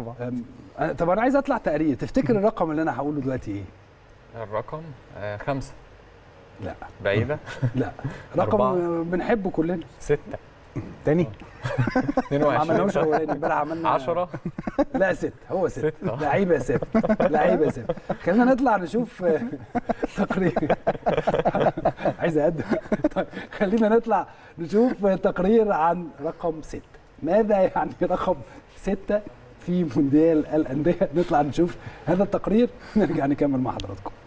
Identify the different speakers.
Speaker 1: طبعا.
Speaker 2: طب انا عايز اطلع تقرير، تفتكر الرقم اللي انا هقوله دلوقتي ايه؟
Speaker 1: الرقم 5.
Speaker 2: لا
Speaker 1: بعيده.
Speaker 2: لا، رقم بنحبه كلنا.
Speaker 1: 6
Speaker 2: تاني
Speaker 1: 22
Speaker 2: ما عملناش اولاني، امبارح عملنا
Speaker 1: 10.
Speaker 2: لا 6، هو 6. لعيبه 6، لعيبه 6. خلينا نطلع نشوف تقرير. عايز اقدم. طيب خلينا نطلع نشوف تقرير عن رقم 6. ماذا يعني رقم 6 في مونديال الأندية؟ نطلع نشوف هذا التقرير، نرجع نكمل مع حضراتكم.